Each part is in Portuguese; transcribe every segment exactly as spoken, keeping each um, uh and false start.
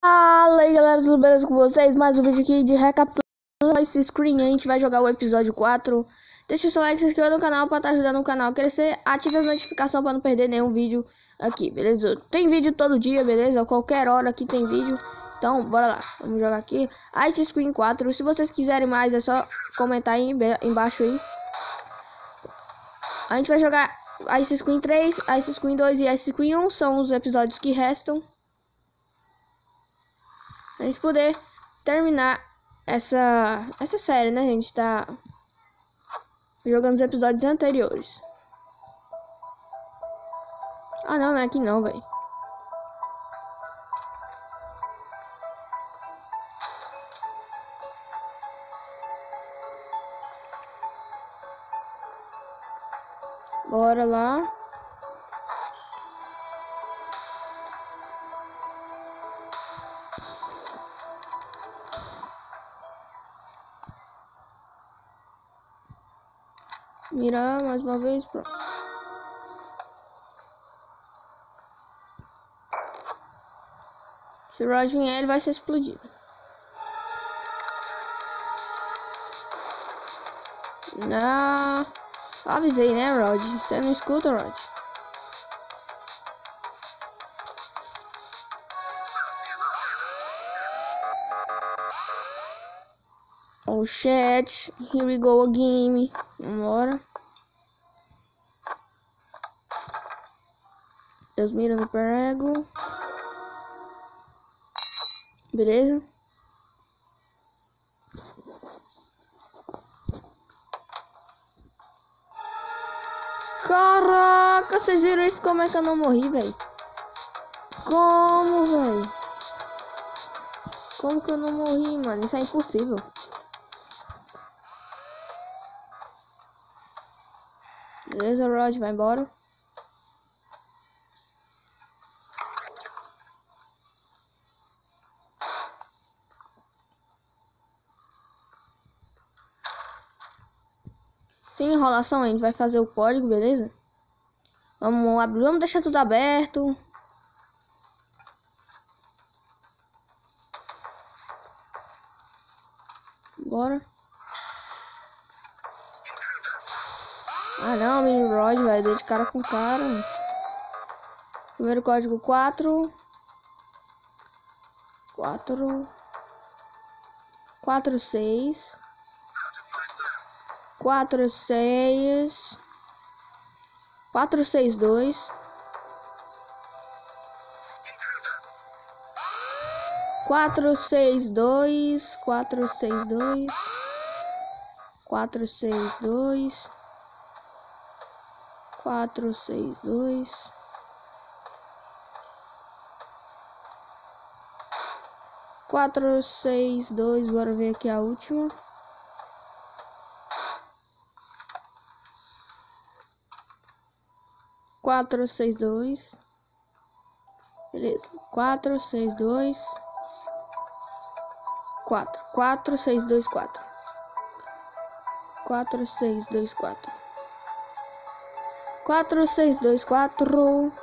Fala aí galera, tudo beleza com vocês? Mais um vídeo aqui de recapitulação esse screen. A gente vai jogar o episódio quatro. Deixa o seu like, se inscreva no canal para estar ajudando o canal a crescer. Ative as notificações para não perder nenhum vídeo aqui, beleza? Tem vídeo todo dia, beleza? Qualquer hora aqui tem vídeo. Então bora lá, vamos jogar aqui Ice Screen quatro. Se vocês quiserem mais é só comentar aí embaixo aí. A gente vai jogar Ice Screen três, Ice Screen dois e Ice Screen um. São os episódios que restam. A gente poder terminar essa essa série, né? A gente tá jogando os episódios anteriores. Ah, não, não é aqui não, velho. Bora lá. Mirar mais uma vez, pronto. Se o Rod vier, ele vai ser explodido. Não. Avisei, né, Rod? Você não escuta, Rod? Oh, chat. Here we go again. Vambora. Deus mira no prego. Beleza? Caraca, vocês viram isso? Como é que eu não morri, velho? Como, velho? Como que eu não morri, mano? Isso é impossível. Beleza, Rod, vai embora. Sem enrolação, a gente vai fazer o código, beleza? Vamos abrir, vamos deixar tudo aberto. Bora. Ah não, mini Rod, vai dar de cara com cara. Primeiro código quatro. quatro. quatro, seis. quatro, seis. quatro, seis, dois. quatro, seis, dois. quatro, seis, dois. quatro, seis, dois. quatro, seis, dois. quatro, seis, dois. Bora ver aqui a última. quatro, seis, dois. Beleza. quatro, seis, dois. quatro. quatro, seis, dois, quatro. quatro, seis, dois, quatro. quatro, seis, dois, quatro.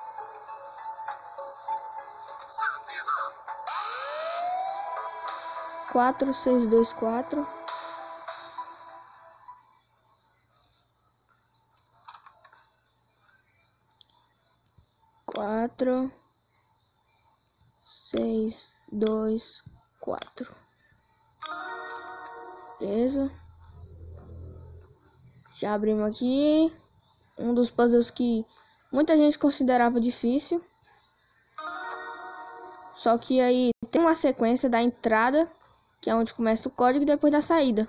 quatro, seis, dois, quatro. quatro, seis, dois, quatro. Beleza. Já abrimos aqui. Um dos puzzles que muita gente considerava difícil. Só que aí tem uma sequência da entrada, que é onde começa o código, e depois da saída.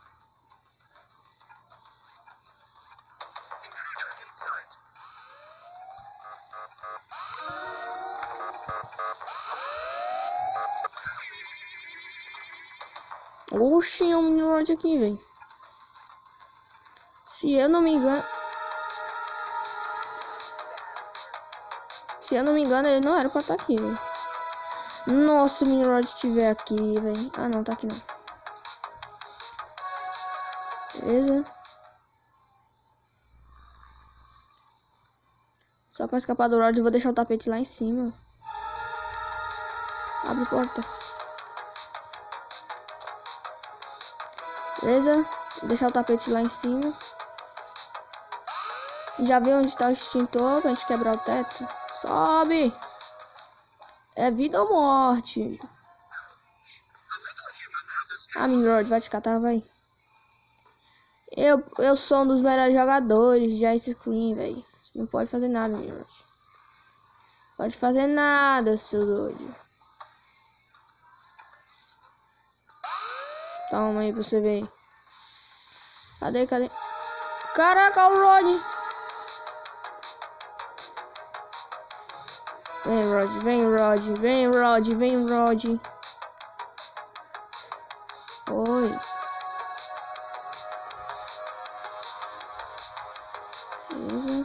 Oxi, é um mini Rod aqui, velho. Se eu não me engano... Se eu não me engano, ele não era pra estar aqui, velho. Nossa, se o mini Rod estiver aqui, velho. Ah, não, tá aqui não. Beleza. Só pra escapar do Rod, eu vou deixar o tapete lá em cima. Abre a porta. Beleza? Vou deixar o tapete lá em cima. Já viu onde está o extintor pra gente quebrar o teto? Sobe! É vida ou morte? Ah, Minrod, vai te catar, vai. Eu, eu sou um dos melhores jogadores de Ice Cream, velho. Você não pode fazer nada, Minrod. Pode fazer nada, seu doido. Toma aí pra você ver. Cadê, cadê? Caraca, o Rod! Vem, Rod, vem, Rod, vem, Rod, vem, Rod. Oi. Beleza.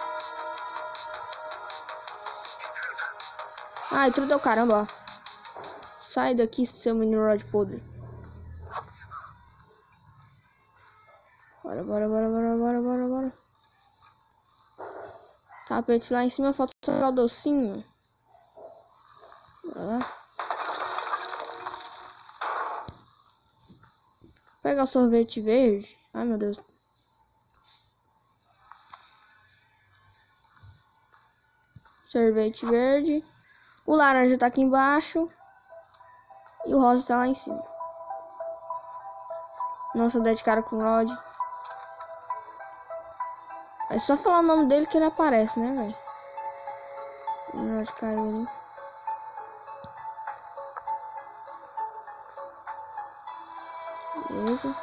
Ai, trudeu, caramba. Sai daqui, seu mini Rod podre. Bora, bora, bora, bora, bora, bora, bora. Tapete lá em cima, falta só o docinho. Bora lá. Pega o sorvete verde. Ai, meu Deus. Sorvete verde. O laranja tá aqui embaixo. E o rosa tá lá em cima. Nossa, dei de cara com o Rod. É só falar o nome dele que ele aparece, né, velho? O Rod caiu ali. Beleza.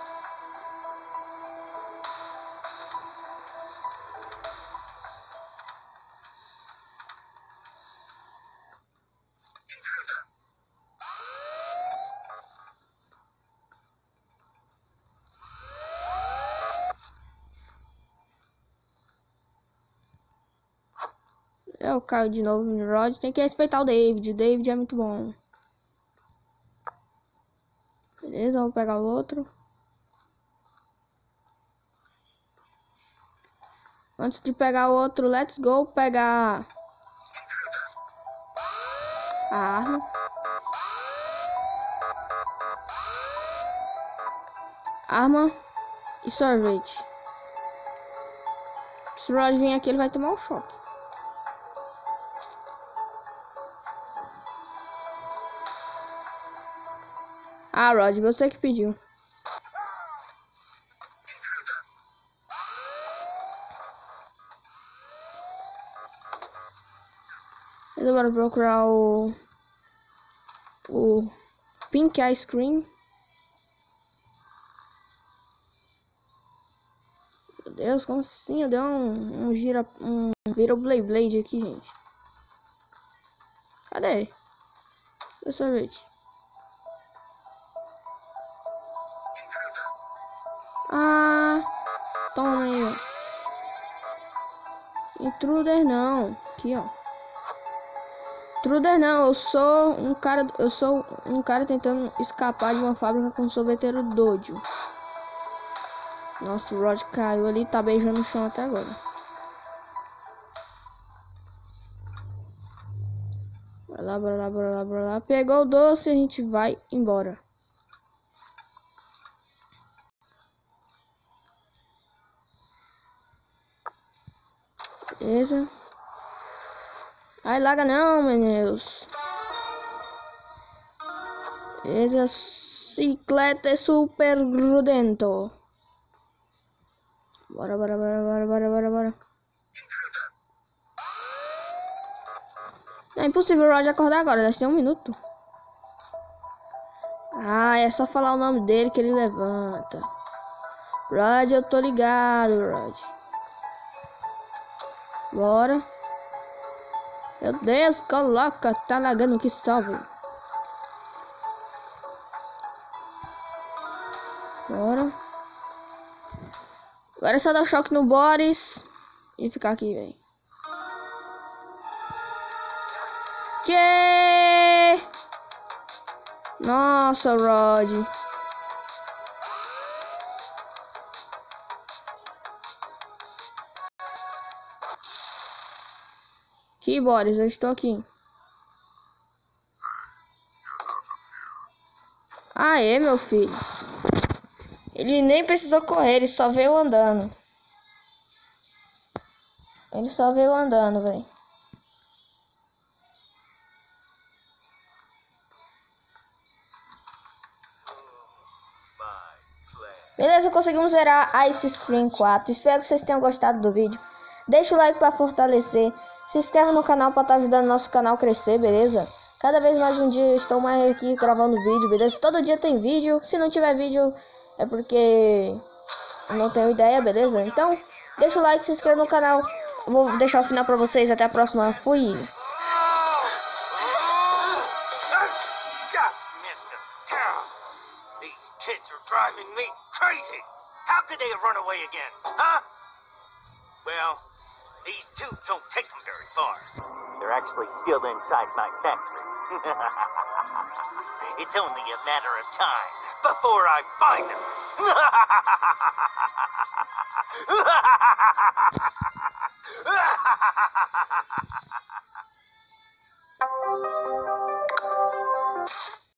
Eu caio de novo no Rod. Tem que respeitar o David. O David é muito bom. Beleza, vou pegar o outro. Antes de pegar o outro, let's go pegar a arma. Arma e sorvete. Se o Rod vir aqui, ele vai tomar um choque. Ah, Rod, você que pediu. Eu vou procurar o o Pink Ice Cream. Meu Deus, como assim? Eu dei um, um gira, um vira Blade Blade aqui, gente. Cadê? Cadê o sorvete? Ah, toma aí, ó. Intruder não. Aqui, ó. Intruder não, eu sou um cara, eu sou um cara tentando escapar de uma fábrica com um sorveteiro doido. Nossa, o Rod caiu ali, tá beijando o chão até agora. Bora lá, bora lá, bora lá, bora lá. Pegou o doce e a gente vai embora. Beleza. Ai, larga não, meu Deus. Essa bicicleta é super grudento. Bora, bora, bora, bora, bora, bora, bora. É impossível o Rod acordar agora, deve ter um minuto. Ah, é só falar o nome dele que ele levanta. Rod, eu tô ligado, Rod. Bora. Meu Deus, coloca, tá lagando que salve. Bora. Agora é só dar um choque no Boris e ficar aqui, velho. Que? Nossa, Rod. Que Boris, eu estou aqui. Aê, meu filho. Ele nem precisou correr, ele só veio andando. Ele só veio andando, velho. Beleza, conseguimos zerar Ice Screen quatro. Espero que vocês tenham gostado do vídeo. Deixa o like para fortalecer. Se inscreve no canal para estar ajudando nosso canal a crescer, beleza? Cada vez mais um dia eu estou mais aqui gravando vídeo, beleza? Todo dia tem vídeo. Se não tiver vídeo é porque eu não tenho ideia, beleza? Então, deixa o like, se inscreve no canal. Eu vou deixar o final para vocês. Até a próxima. Fui! These kids are driving me crazy. How could they have run away again, huh? Well, these two don't take them very far. They're actually still inside my factory. It's only a matter of time before I find them.